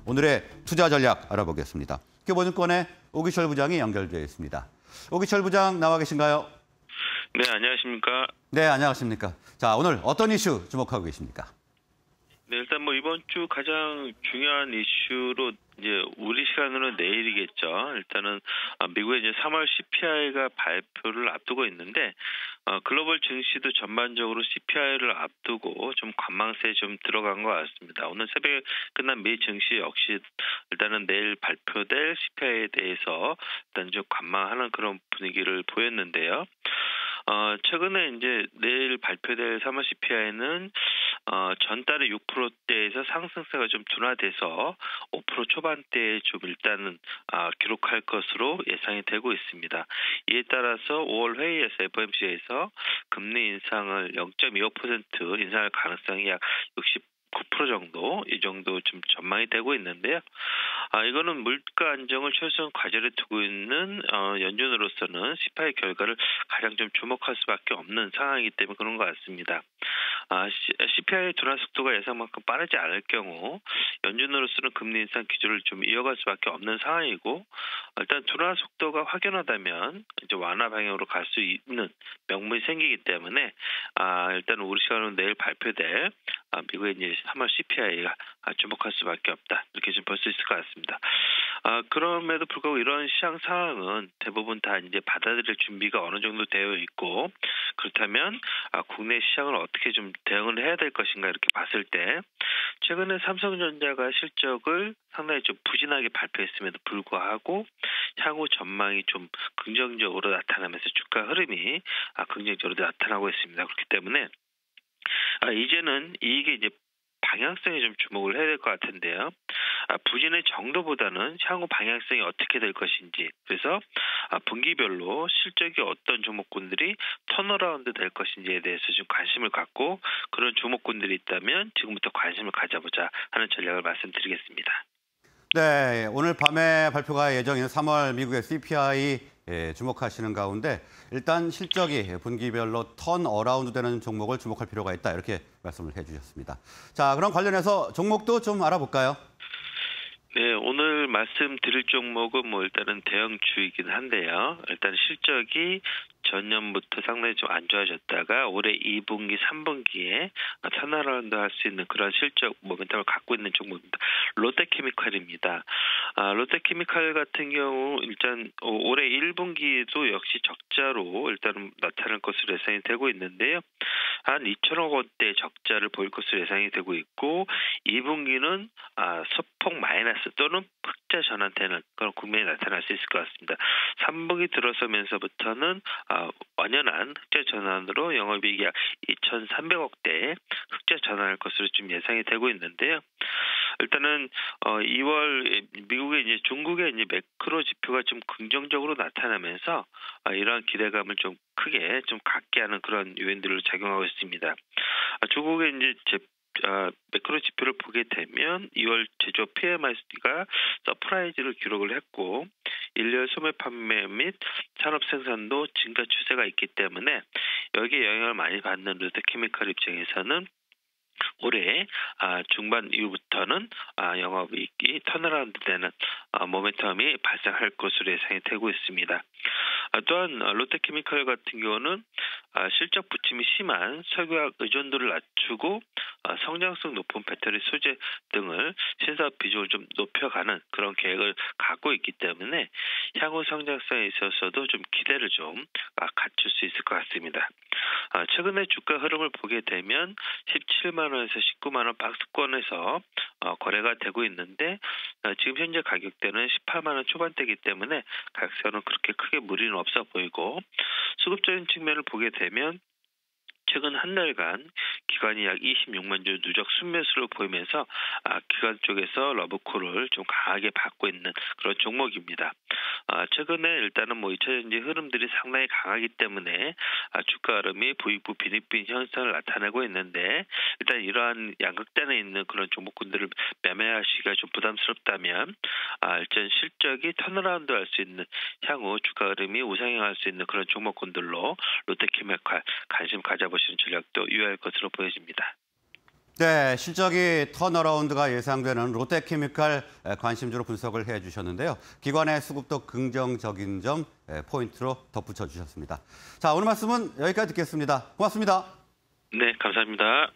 오늘의 투자 전략 알아보겠습니다. 교보증권의 오기철 부장이 연결되어 있습니다. 오기철 부장 나와 계신가요? 네, 안녕하십니까? 네, 안녕하십니까? 자, 오늘 어떤 이슈 주목하고 계십니까? 네, 일단 이번 주 가장 중요한 이슈로 이제 우리 시간으로는 내일이겠죠. 일단은 미국의 이제 3월 CPI가 발표를 앞두고 있는데 글로벌 증시도 전반적으로 CPI를 앞두고 좀 관망세에 좀 들어간 것 같습니다. 오늘 새벽에 끝난 미 증시 역시 일단은 내일 발표될 CPI에 대해서 일단 좀 관망하는 그런 분위기를 보였는데요. 최근에 이제 내일 발표될 3월 CPI는 전달의 6%대에서 상승세가 좀 둔화돼서 5% 초반대에 좀 일단은 기록할 것으로 예상이 되고 있습니다. 이에 따라서 5월 회의에서 FOMC에서 금리 인상을 0.25% 인상할 가능성이 약 9% 정도, 이 정도 좀 전망이 되고 있는데요. 이거는 물가 안정을 최우선 과제로 두고 있는 연준으로서는 CPI 결과를 가장 좀 주목할 수밖에 없는 상황이기 때문에 그런 것 같습니다. CPI 둔화 속도가 예상만큼 빠르지 않을 경우 연준으로서는 금리 인상 기조를 좀 이어갈 수밖에 없는 상황이고, 일단 둔화 속도가 확연하다면 이제 완화 방향으로 갈 수 있는 명분이 생기기 때문에 일단 우리 시간으로 내일 발표될 미국의 이제 3월 CPI가 주목할 수밖에 없다, 이렇게 좀 볼 수 있을 것 같습니다. 그럼에도 불구하고 이런 시장 상황은 대부분 다 이제 받아들일 준비가 어느 정도 되어 있고, 그렇다면 국내 시장을 어떻게 좀 대응을 해야 될 것인가 이렇게 봤을 때, 최근에 삼성전자가 실적을 상당히 좀 부진하게 발표했음에도 불구하고 향후 전망이 좀 긍정적으로 나타나면서 주가 흐름이 긍정적으로 나타나고 있습니다. 그렇기 때문에 이제는 이게 이제 방향성에 좀 주목을 해야 될 것 같은데요. 부진의 정도보다는 향후 방향성이 어떻게 될 것인지, 그래서 분기별로 실적이 어떤 종목군들이 턴어라운드 될 것인지에 대해서 좀 관심을 갖고, 그런 종목군들이 있다면 지금부터 관심을 가져보자 하는 전략을 말씀드리겠습니다. 네, 오늘 밤에 발표가 예정인 3월 미국의 CPI 주목하시는 가운데 일단 실적이 분기별로 턴 어라운드 되는 종목을 주목할 필요가 있다, 이렇게 말씀을 해주셨습니다. 자, 그럼 관련해서 종목도 좀 알아볼까요? 네, 오늘 말씀드릴 종목은 일단은 대형주이긴 한데요. 일단 실적이 전년부터 상당히 좀 안 좋아졌다가 올해 2분기, 3분기에 턴어라운드 할 수 있는 그런 실적 모멘텀을 갖고 있는 종목입니다. 롯데케미칼입니다. 롯데케미칼 같은 경우 일단 올해 1분기에도 역시 적자로 일단 나타날 것으로 예상이 되고 있는데요. 한 2천억 원대 적자를 보일 것으로 예상이 되고 있고, 2분기는 소폭 마이너스 또는 흑자 전환되는 그런 국면이 나타날 수 있을 것 같습니다. 3분기 들어서면서부터는 완연한 흑자 전환으로 영업이익이 약 2,300억대 흑자 전환할 것으로 좀 예상이 되고 있는데요. 일단은 2월 미국의 이제 중국의 이제 매크로 지표가 좀 긍정적으로 나타나면서 이러한 기대감을 좀 크게 좀 갖게 하는 그런 요인들을 작용하고 있습니다. 중국의 이제 매크로 지표를 보게 되면 2월 제조업 PMI가 서프라이즈를 기록을 했고, 1년 소매 판매 및 산업 생산도 증가 추세가 있기 때문에 여기에 영향을 많이 받는 롯데케미칼 입장에서는 올해 중반 이후부터는 영업이익이 턴어라운드 되는 모멘텀이 발생할 것으로 예상이 되고 있습니다. 또한 롯데케미칼 같은 경우는 실적 부침이 심한 석유화학 의존도를 낮추고 성장성 높은 배터리 소재 등을 신사업 비중을 좀 높여가는 그런 계획을 갖고 있기 때문에 향후 성장성에 있어서도 좀 기대를 좀 갖출 수 있을 것 같습니다. 최근에 주가 흐름을 보게 되면 17만 원에서 19만 원 박스권에서 거래가 되고 있는데, 지금 현재 가격대는 18만 원 초반대이기 때문에 가격세는 그렇게 크게 무리는 없어 보이고, 수급적인 측면을 보게 되면 최근 한 달간 기관이 약 26만 주 누적 순매수를 보이면서 기관 쪽에서 러브콜을 좀 강하게 받고 있는 그런 종목입니다. 최근에 일단은 2차 전지 흐름들이 상당히 강하기 때문에 주가 흐름이 부익부 빈익빈 현상을 나타내고 있는데, 일단 이러한 양극단에 있는 그런 종목군들을 매매하시기가 좀 부담스럽다면 일단 실적이 턴어라운드 할 수 있는, 향후 주가 흐름이 우상향할 수 있는 그런 종목군들로 롯데케미칼 관심 가져보시는 전략도 유효할 것으로 보여집니다. 네, 실적이 턴어라운드가 예상되는 롯데케미칼 관심주로 분석을 해주셨는데요. 기관의 수급도 긍정적인 점 포인트로 덧붙여 주셨습니다. 자, 오늘 말씀은 여기까지 듣겠습니다. 고맙습니다. 네, 감사합니다.